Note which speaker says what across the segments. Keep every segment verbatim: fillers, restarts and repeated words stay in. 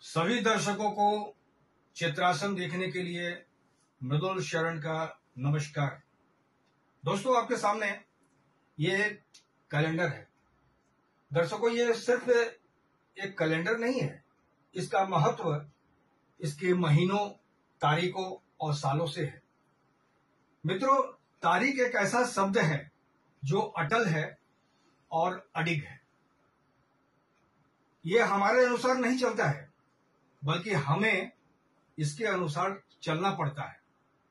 Speaker 1: सभी दर्शकों को चित्रासन देखने के लिए मृदुल शरण का नमस्कार। दोस्तों, आपके सामने ये कैलेंडर है। दर्शकों, ये सिर्फ एक कैलेंडर नहीं है, इसका महत्व इसके महीनों, तारीखों और सालों से है। मित्रों, तारीख एक ऐसा शब्द है जो अटल है और अडिग है। ये हमारे अनुसार नहीं चलता है, बल्कि हमें इसके अनुसार चलना पड़ता है।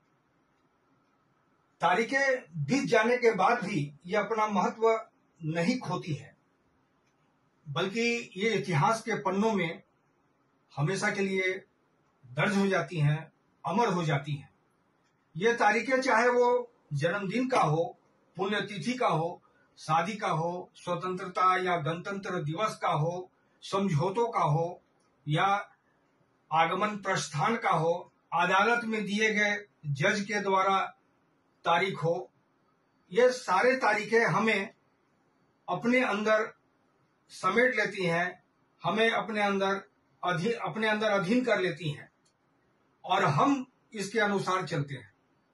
Speaker 1: तारीखें बीत जाने के बाद भी ये अपना महत्व नहीं खोती है, बल्कि ये इतिहास के पन्नों में हमेशा के लिए दर्ज हो जाती हैं, अमर हो जाती हैं। ये तारीखें चाहे वो जन्मदिन का हो, पुण्यतिथि का हो, शादी का हो, स्वतंत्रता या गणतंत्र दिवस का हो, समझौतों का हो या आगमन प्रस्थान का हो, अदालत में दिए गए जज के द्वारा तारीख हो, ये सारे तारीखें हमें अपने अंदर समेट लेती हैं, हमें अपने अंदर अधीन अपने अंदर अधीन कर लेती हैं और हम इसके अनुसार चलते हैं।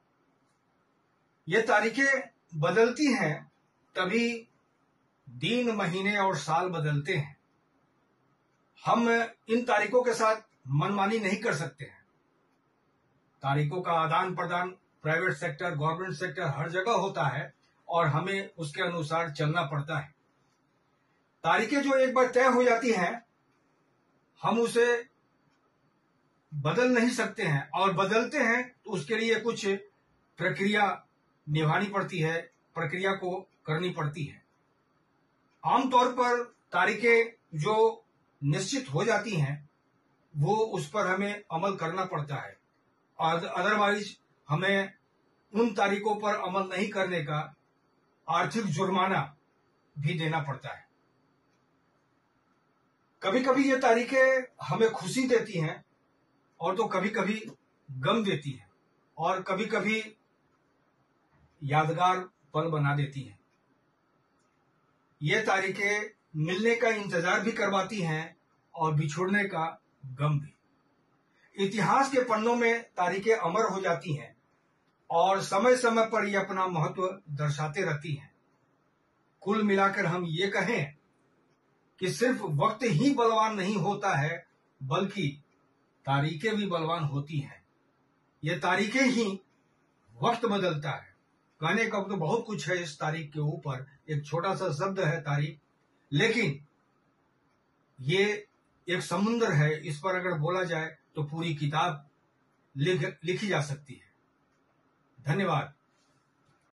Speaker 1: ये तारीखें बदलती हैं तभी दिन, महीने और साल बदलते हैं। हम इन तारीखों के साथ मनमानी नहीं कर सकते हैं। तारीखों का आदान प्रदान प्राइवेट सेक्टर, गवर्नमेंट सेक्टर हर जगह होता है और हमें उसके अनुसार चलना पड़ता है। तारीखें जो एक बार तय हो जाती हैं, हम उसे बदल नहीं सकते हैं, और बदलते हैं तो उसके लिए कुछ प्रक्रिया निभानी पड़ती है, प्रक्रिया को करनी पड़ती है। आमतौर पर तारीखें जो निश्चित हो जाती हैं वो उस पर हमें अमल करना पड़ता है, और अदरवाइज हमें उन तारीखों पर अमल नहीं करने का आर्थिक जुर्माना भी देना पड़ता है। कभी कभी ये तारीखें हमें खुशी देती हैं और तो कभी कभी गम देती हैं, और कभी कभी यादगार पल बना देती हैं। ये तारीखें मिलने का इंतजार भी करवाती हैं और बिछुड़ने का गम भी। इतिहास के पन्नों में तारीखें अमर हो जाती हैं और समय समय पर ये अपना महत्व दर्शाते रहती हैं। कुल मिलाकर हम ये कहें कि सिर्फ वक्त ही बलवान नहीं होता है, बल्कि तारीखें भी बलवान होती हैं। ये तारीखें ही वक्त बदलता है। कहने का तो बहुत कुछ है इस तारीख के ऊपर, एक छोटा सा शब्द है तारीख, लेकिन ये एक समुद्र है। इस पर अगर बोला जाए तो पूरी किताब लिख लिखी जा सकती है। धन्यवाद।